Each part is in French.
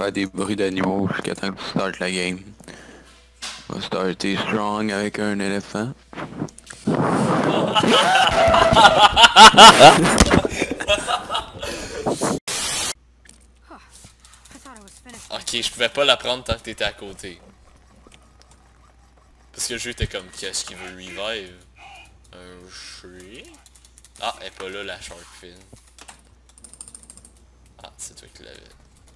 faire des bruits d'animaux jusqu'à temps que tu startes la game. On va starter strong avec un éléphant. Ok, je pouvais pas la prendre tant que t'étais à côté. Parce que le jeu était comme, qu'est-ce qu'il veut revive? Un tree? Ah, elle est pas là la shark fin. Ah, c'est toi qui l'avais.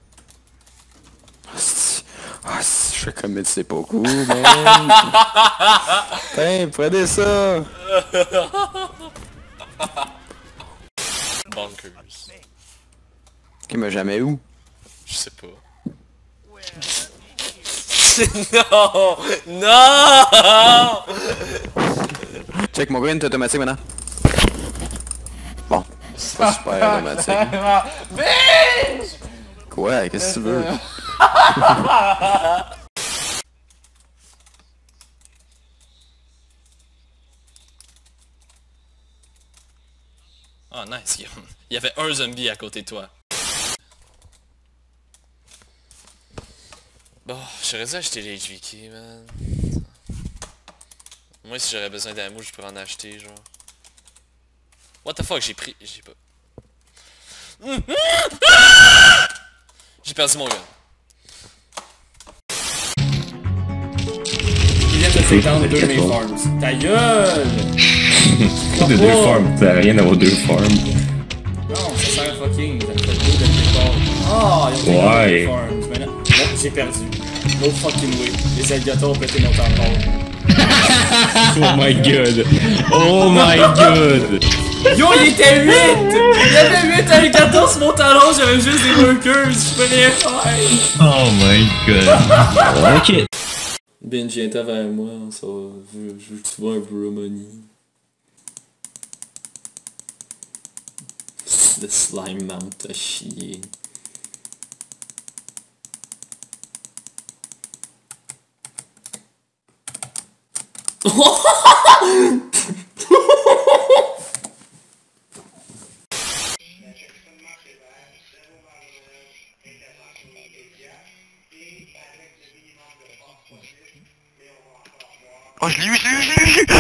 Je fais comme c'est pas cool, man. Tiens, prenez ça. Bunkers. Ok, mais jamais où? Je sais pas. Non! Non! Check, mon gars est automatique maintenant. Bon, c'est pas super automatique. Bitch! Quoi? Qu'est-ce que tu veux? Oh nice, il y avait un zombie à côté de toi. Bon, j'aurais dû acheter les HVK, man. Moi, si j'aurais besoin d'amour, je pourrais en acheter, genre. What the fuck, j'ai pris... J'ai pas... J'ai perdu mon gars. Il vient de te faire deux mes farms. Ta gueule! De deux farms, ça n'a rien à voir deux farms. Non, ça sert à fucking, ça me fait deux de mes farms. Ah, ils ont pris deux farms. Maintenant, bon, j'ai perdu. No fucking way. Les alligators ont pété mon tampon. Oh my god! Oh my god! Yo, il était 8! Il y avait 8 alligators sur mon talon, j'avais juste des workers, je peux rien faire! Oh my god! Ok! Benji, viens vers moi, ça va, je veux que tu vois un peu Romani. Le slime mount à chier. Oh, je l'ai eu, je l'ai eu, je l'ai eu!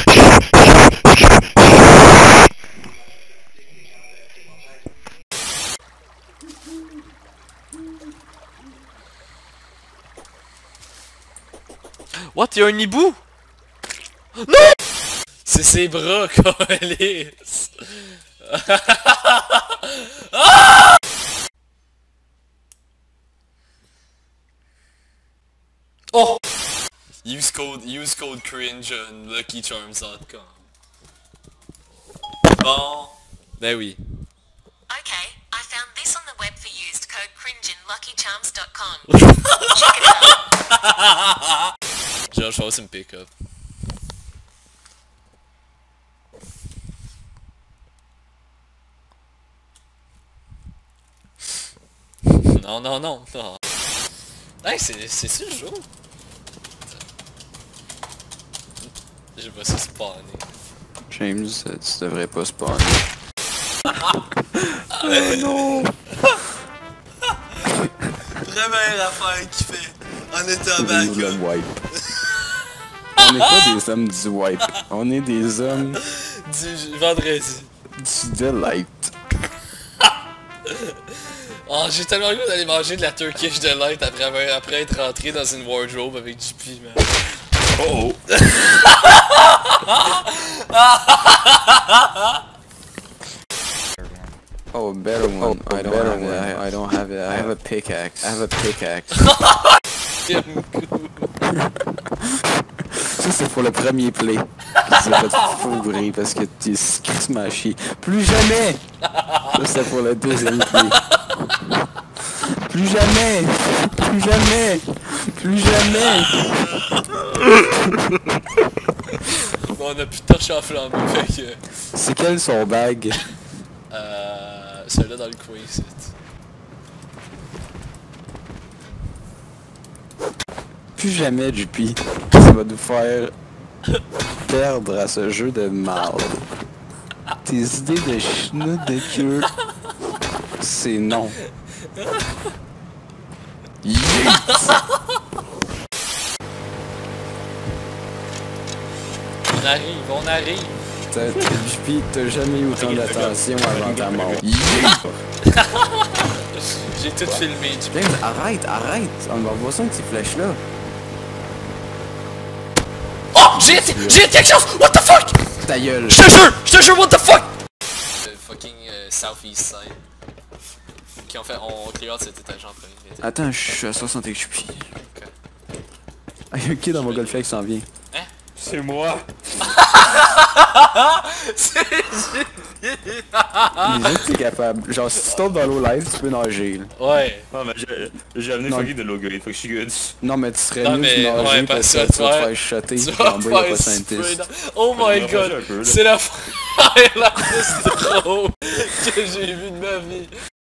What? Y'a un hibou? Non! C'est ses bras, câlisse! Oh! Use code cringe on luckycharms.com. Bon, ben oui. Okay, I found this on the web for used code cringe in luckycharms.com. Check it out. Genre, je vais aussi me pick up. Non, non, non, non. Hey, c'est ça le jeu? J'ai pas ça spawner. James, tu devrais pas spawner. Oh non! Première affaire qu'il fait en étant back. Le wipe. On n'est pas des hommes du wipe. On est des hommes Du vendredi. du delight. Oh, j'ai tellement le goût d'aller manger de la Turkish Delight après être rentré dans une wardrobe avec du pis, man. Oh! Oh, better one. I don't have it. I have a pickaxe. I have a pickaxe. Ça, c'est pour le premier play. Ça va te fourrer parce que t'es crissement chier. Plus jamais! Ça, c'est pour le deuxième play. Plus jamais! Plus jamais! Plus jamais! Bon, on a plus de torche à flamber, fait que... C'est quel son bag? Celui-là dans le coin, c'est... Plus jamais, Juppie. Ça va nous faire perdre à ce jeu de marde. Tes idées de chenoute de queue, c'est non. On arrive. Puis t'as jamais eu autant d'attention avant ta mort. J'ai tout filmé, tu peux. James, arrête. On va voir ça, une petite flèche là. Oh! J'ai été quelque chose! What the fuck? Ta gueule. Je te jure, what the fuck? Fucking Southeast Side. Qui en fait, on clear out cet étage en premier. Attends, je suis à 60 HP. Ok. Ah, y'a un kid dans mon golf qui s'en vient. Hein? C'est moi. C'est Déjà que t'es capable. Genre, si tu tombes dans l'eau live, tu peux nager. Là. Ouais. Non, mais j'ai amené Non. fucking de l'eau grid, faut que je suis good. Non, mais tu serais Non, mieux mais- de nager ouais, parce parce que que tu vas te ouais. faire shotter. Tu Puis vas en bas, y'a faire pas de spray scientist. dans- Oh my Je vais god! ranger un peu, là. C'est la fois la plus drôle que j'ai vue de ma vie.